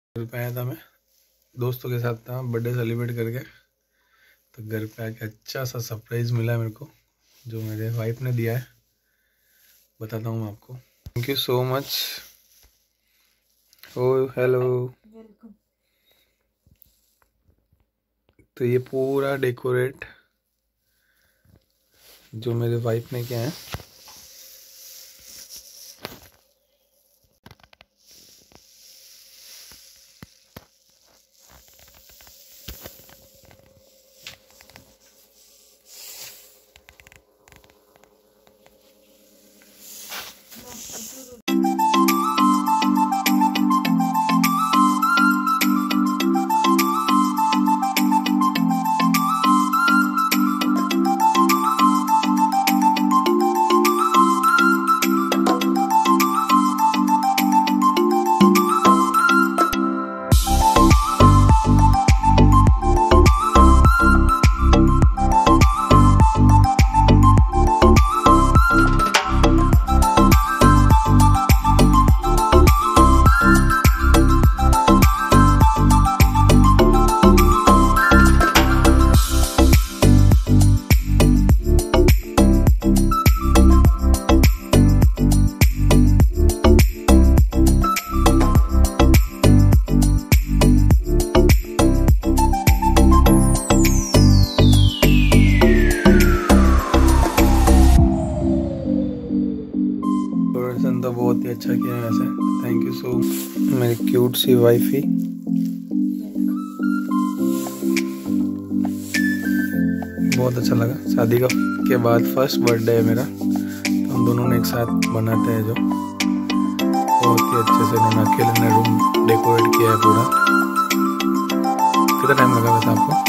घर पे आया था, मैं दोस्तों के साथ था, बर्थडे सेलिब्रेट करके। तो घर पे आके अच्छा सा सरप्राइज़ मिला मेरे को, जो मेरे वाइफ ने दिया है। बताता हूँ मैं आपको। Thank you so much. Oh hello. तो ये पूरा डेकोरेट जो मेरे वाइफ ने किया है। तो बहुत ही अच्छा किया है वैसे। थैंक यू सो मच मेरी क्यूट सी वाइफी। बहुत अच्छा लगा। शादी के बाद फर्स्ट बर्थडे है मेरा, तो हम दोनों ने एक साथ बनाते हैं जो बहुत ही अच्छे से। उन्होंने अकेले ने रूम डेकोरेट किया है पूरा। कितना टाइम लगा वैसे आपको?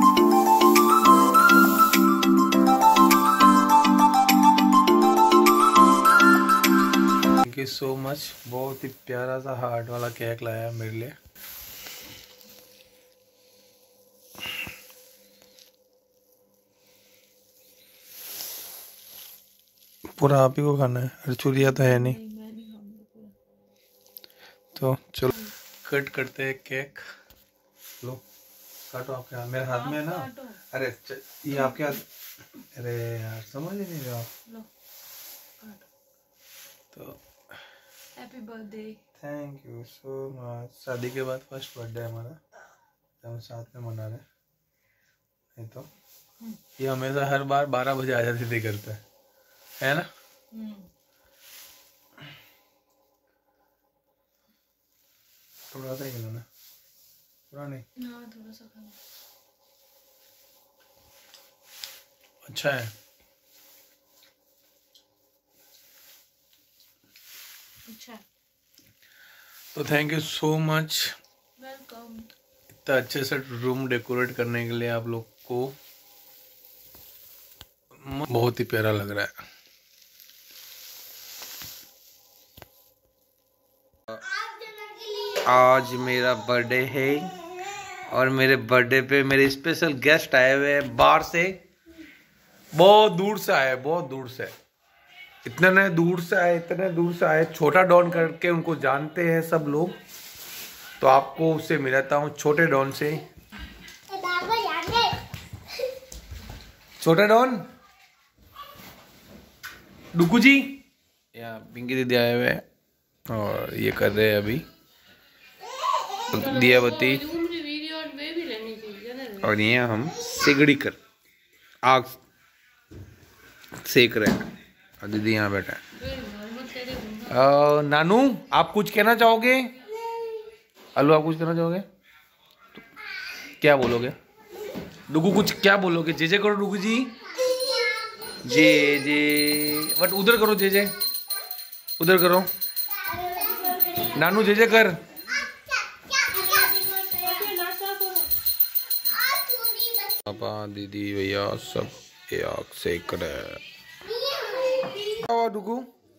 Thank you so much. बहुत ही प्यारा सा हार्ट वाला केक लाया है मेरे लिए। पूरा आप ही को खाना है, अरचूरिया तो है नहीं। तो चलो कट करते हैं केक। लो काटो। आपके हाथ, मेरे हाथ में है ना। अरे ये आपके हाथ। अरे यार समझ ही नहीं रहे आप। तो happy birthday. Thank you so much. शादी के बाद फर्स्ट बर्थडे है हमारा, हम साथ में मना रहे हैं। नहीं तो ये हमेशा हर बार 12 बजे आ जाती थी घर पे, है ना? थोड़ा सा ही खिलाना, पूरा नहीं। हाँ थोड़ा सा खाना। अच्छा है। अच्छा। तो thank you so much. Welcome. इतना अच्छे से रूम डेकोरेट करने के लिए आप लोग को। बहुत ही प्यारा लग रहा है। आज मेरा बर्थडे है और मेरे बर्थडे पे मेरे स्पेशल गेस्ट आए हुए हैं बाहर से। बहुत दूर से आए, बहुत दूर से। इतने दूर से आए, इतने दूर से आए। छोटा डॉन करके उनको जानते हैं सब लोग, तो आपको उससे मिलाता हूँ, छोटे डॉन से। छोटे डॉन डुकू जी, यहाँ पिंकी दीदी आए हुए हैं और ये कर रहे हैं अभी दियाबत्ती। और ये हम सिगड़ी कर आग सेक रहे हैं और दीदी यहाँ बैठा है। नानू आप कुछ कहना चाहोगे? अल्लू आप कुछ कहना चाहोगे? तो क्या बोलोगे? डुगू कुछ क्या बोलोगे? जे करो डुगू जी। जे जे बट उधर करो, जे उधर करो। नानू जे कर। पापा दीदी भैया सब आग सेक रहे हैं। डुगू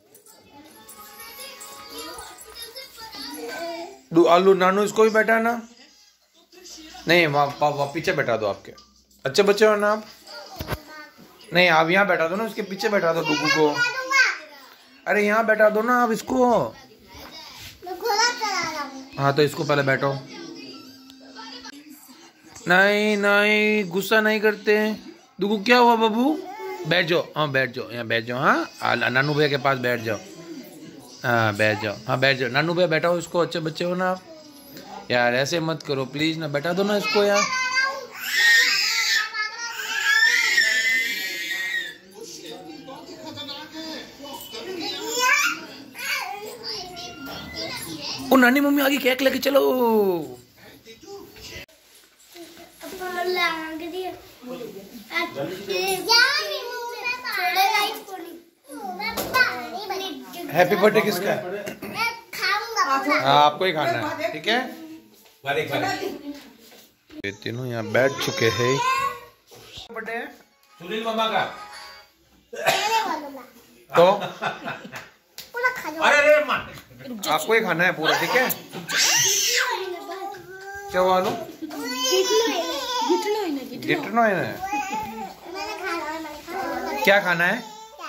आलू नानू इसको भी बैठा है ना? नहीं पापा पीछे बैठा दो, आपके अच्छे बच्चे हो ना आप। नहीं आप यहाँ बैठा दो ना, उसके पीछे बैठा दो डुगू को। अरे यहाँ बैठा दो ना आप इसको। हाँ तो इसको पहले बैठो। नहीं नहीं गुस्सा नहीं करते हैं। दुगु क्या हुआ बाबू? बैठ जाओ, हाँ बैठ जाओ, यहाँ बैठ जाओ। हाँ नानू भैया के पास बैठ जाओ। हाँ बैठ जाओ, हाँ बैठ जाओ। नानू भैया बैठाओ इसको, अच्छे बच्चे हो ना आप। यार ऐसे मत करो प्लीज ना, बैठा दो ना इसको यार। ओ नानी मम्मी आगे केक लेके चलो। हैप्पी बर्थडे किसका है? हाँ आपको ही खाना है, ठीक है। ये तीनों यहाँ बैठ चुके हैं। बर्थडे है सुनील मामा का तो अरे आपको ही खाना है पूरा, ठीक है। क्या हुआ लो? गिटनो है ना? क्या खाना है?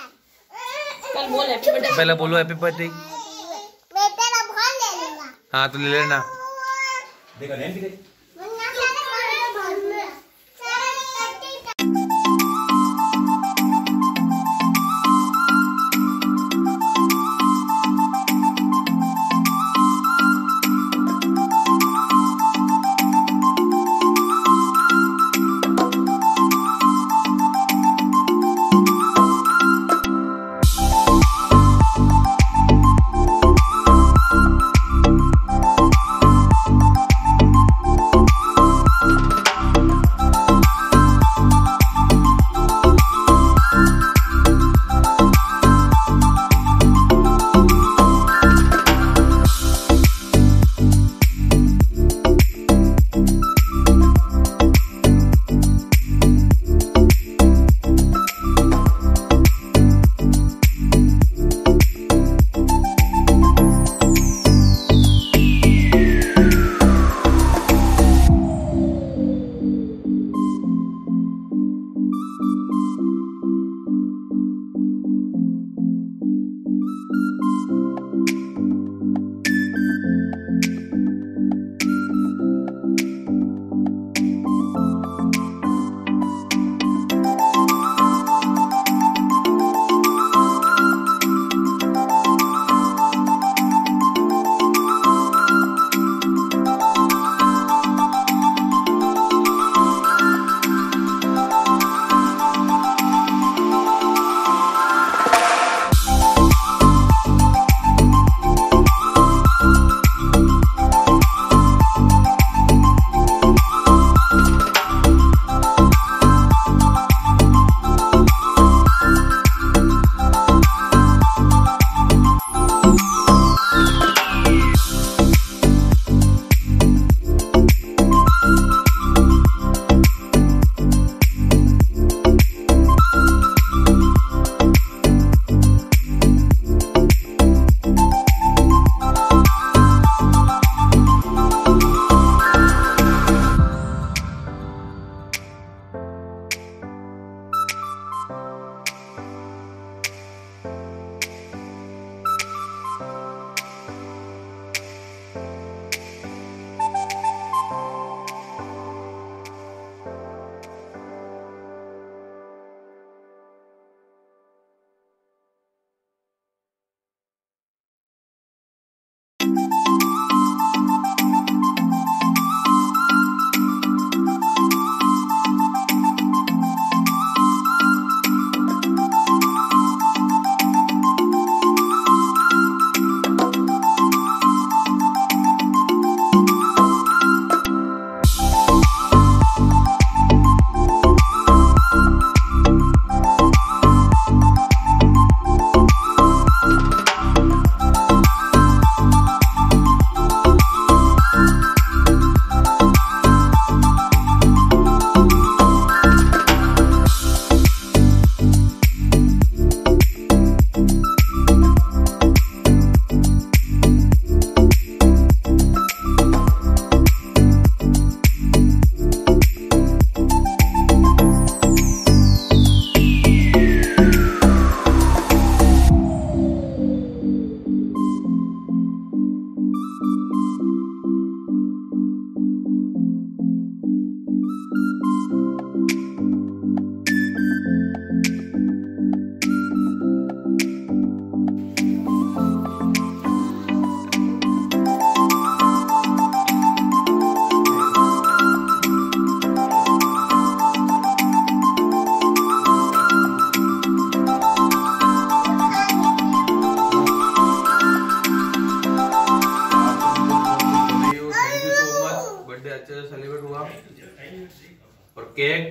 पहले बोलो हैप्पी बर्थडे। हाँ तो ले लेना।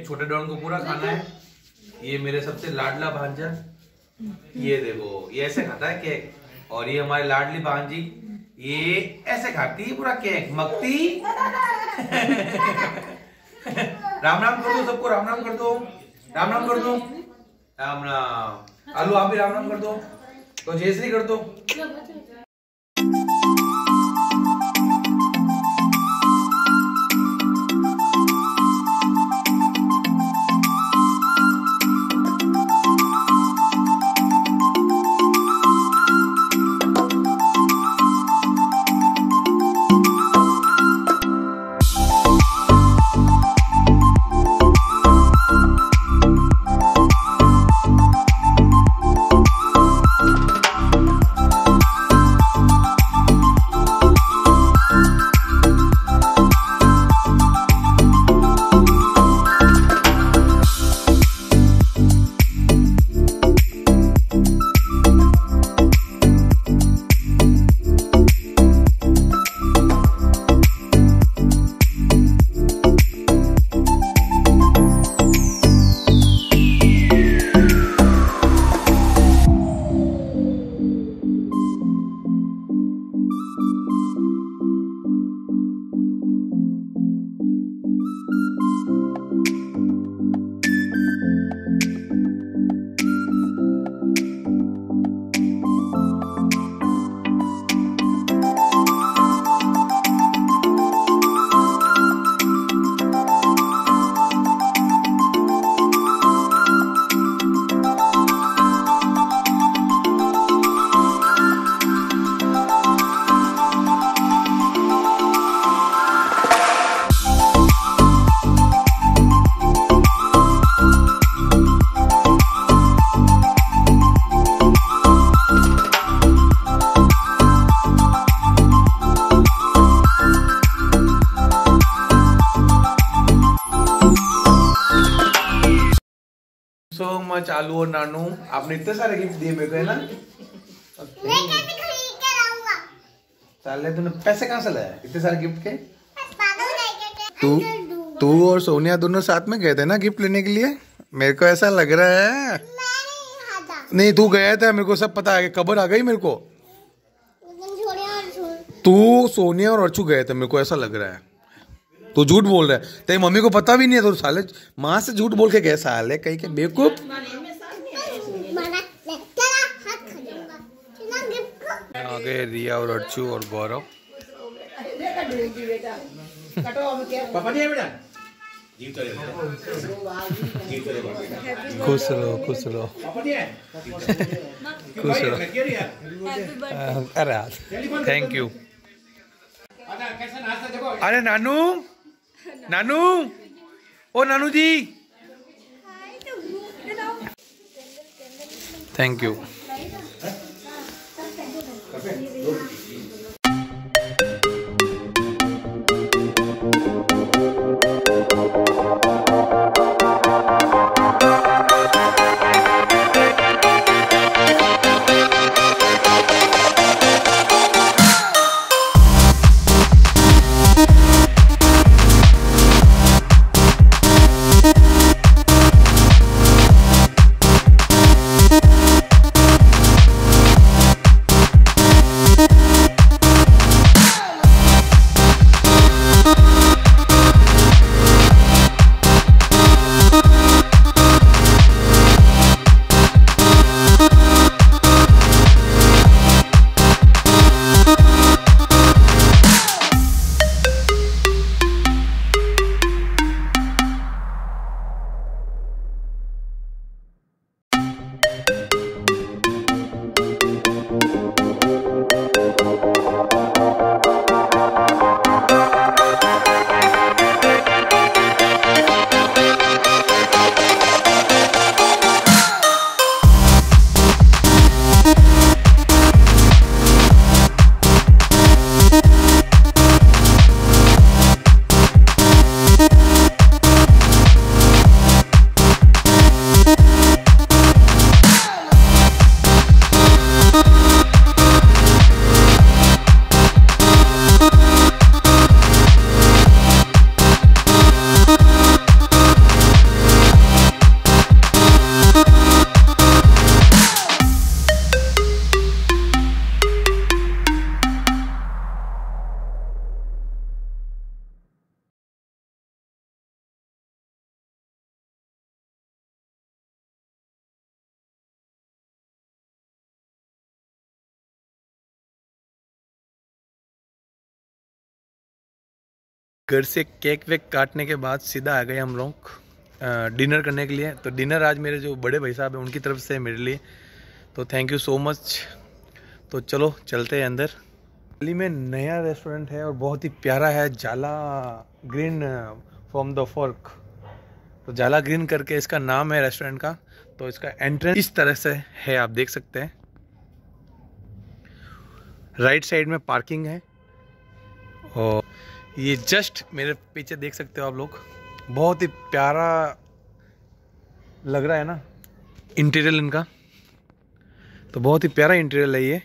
छोटे डॉन को पूरा खाना है। ये मेरे सबसे लाडला भांजा, ये देखो ये ऐसे खाता है केक। और ये हमारी लाडली भांजी, ये ऐसे खाती है पूरा केक। मक्ती राम राम कर दो सबको, राम राम कर दो, राम राम कर दो, राम राम। आलू आप भी राम राम कर दो, तो जय श्री कर दो। सो मच आलू और नानू, आपने इतने सारे गिफ्ट दिए मेरे को, है ना? मैं कैसे खरीद के लाऊंगा? साले तूने पैसे कहाँ से लाया इतने सारे गिफ्ट के? पागल है क्या? तू और सोनिया दोनों साथ में गए थे ना गिफ्ट लेने के लिए? मेरे को ऐसा लग रहा है। मैं नहीं खाता। नहीं तू गया था, मेरे को सब पता है, खबर आ गई मेरे को। लेकिन छोड़िए और छोड़। तू सोनिया और अर्चू गए थे, मेरे को ऐसा लग रहा है। तू झूठ बोल रहा है, तेरी मम्मी को पता भी नहीं है। तो साले माँ से झूठ बोल के गए साले, कहीं के बेवकूफ। आ गए रिया और अर्चू और गौरव। खुश रहो खुश रहो खुश रहो। अरे थैंक यू। अरे नानू, नानू, ओ नानू जी, थैंक यू। घर से केक वेक काटने के बाद सीधा आ गए हम लोग डिनर करने के लिए। तो डिनर आज मेरे जो बड़े भाई साहब हैं उनकी तरफ से मेरे लिए, तो थैंक यू सो मच। तो चलो चलते हैं अंदर। दिल्ली में नया रेस्टोरेंट है और बहुत ही प्यारा है, जाला ग्रीन फ्रॉम द फॉर्क। तो जाला ग्रीन करके इसका नाम है रेस्टोरेंट का। तो इसका एंट्रेंस इस तरह से है, आप देख सकते हैं। राइट साइड में पार्किंग है और ये जस्ट मेरे पीछे देख सकते हो आप लोग, बहुत ही प्यारा लग रहा है ना इंटीरियर इनका। तो बहुत ही प्यारा इंटीरियर है ये।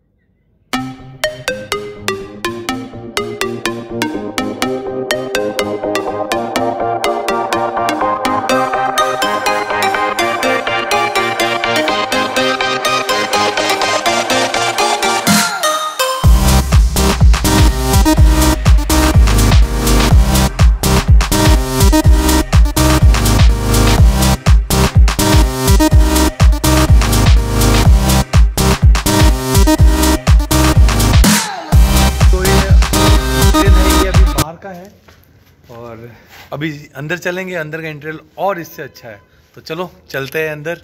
और अभी अंदर चलेंगे, अंदर का इंटीरियर और इससे अच्छा है। तो चलो चलते हैं अंदर।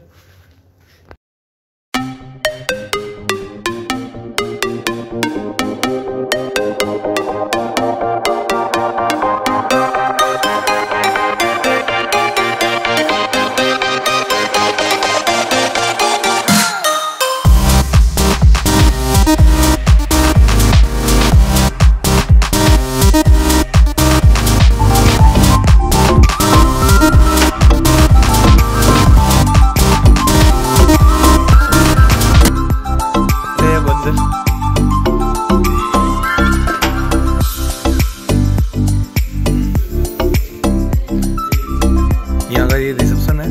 यहाँ का ये रिसेप्शन है,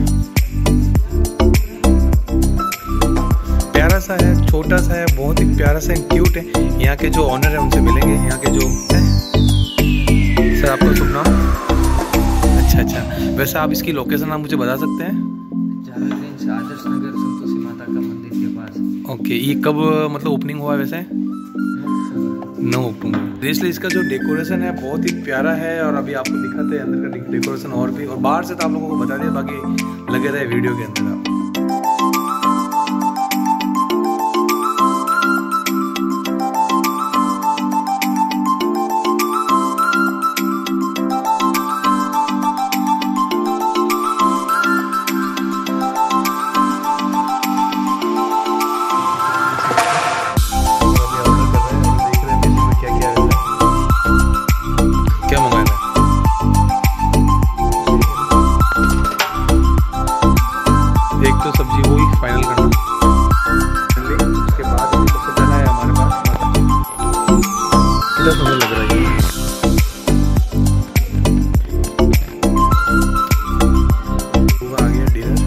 प्यारा सा है, छोटा सा है, बहुत ही प्यारा सा क्यूट है। यहाँ के जो ऑनर है उनसे मिलेंगे, यहाँ के जो है। सर आपका शुभ नाम? अच्छा, वैसे आप इसकी लोकेशन आप मुझे बता सकते हैं? जाला ग्रीन आदर्श नगर संतोषी माता का मंदिर के पास। ओके, ये कब मतलब ओपनिंग हुआ है वैसे? 9 अक्टूबर। इसलिए इसका जो डेकोरेशन है बहुत ही प्यारा है और अभी आपको दिखाते हैं अंदर का डेकोरेशन और भी। और बाहर से तो आप लोगों को बता दिया, बाकी लगे रहे वीडियो के अंदर आप। तो सब्जी वो ही फाइनल करना, उसके बाद सबसे पहला है हमारे पास कितना सुंदर लग रहा है ये। आ गया डिनर।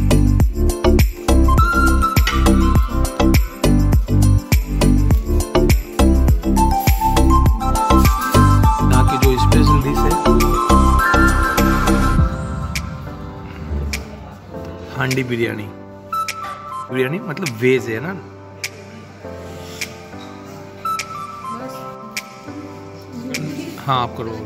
यहाँ की जो स्पेशल डिश है हांडी बिरयानी। बिरयानी मतलब वेज है ना। हाँ आप करो।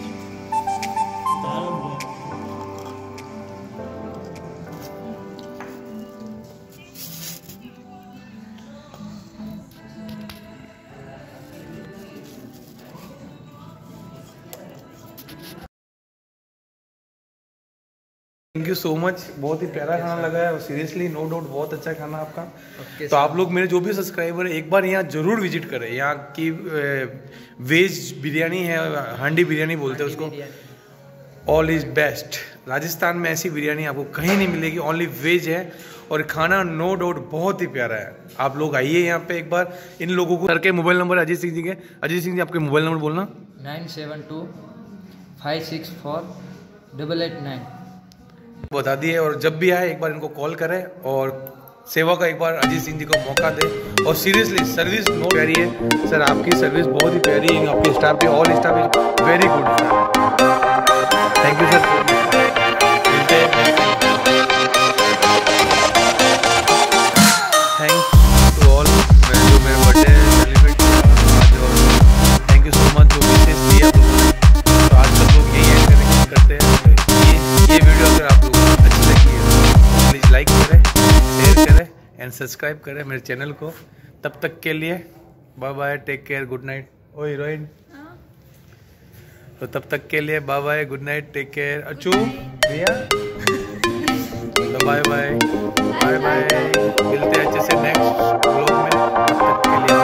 थैंक यू सो मच, बहुत ही प्यारा खाना लगा है और सीरियसली नो डाउट बहुत अच्छा खाना आपका। तो आप लोग मेरे जो भी सब्सक्राइबर है एक बार यहाँ जरूर विजिट करें। यहाँ की वेज बिरयानी है, हांडी बिरयानी बोलते हैं उसको। All is best. राजस्थान में ऐसी बिरयानी आपको कहीं नहीं मिलेगी, ओनली वेज है और खाना नो डाउट बहुत ही प्यारा है। आप लोग आइए यहाँ पे एक बार। इन लोगों को करके मोबाइल नंबर अजीत सिंह जी के। अजीत सिंह जी आपके मोबाइल नंबर बोलना। 9725648889 बता दिए। और जब भी आए एक बार इनको कॉल करें और सेवा का एक बार अजीत सिंह जी को मौका दें। और सीरियसली सर्विस नो प्यारी है सर, आपकी सर्विस बहुत ही प्यारी है। आपके स्टाफ के all staff is very good sir. Thank you sir. मिलते हैं। थैंक्स टू ऑल जो मेरा बर्थडे सेलिब्रेट किया आज। और थैंक यू सो मच जो विशेष दिए आप लोगों ने। एंड सब्सक्राइब करें मेरे चैनल को। तब तक के लिए bye bye, take care, good night. ओ हीरोइन, तो तब तक के लिए bye bye, good night, take care. Achu भैया, तो बाय बाय बाय बाय, मिलते हैं अच्छे से नेक्स्ट व्लॉग में। तब तक के लिए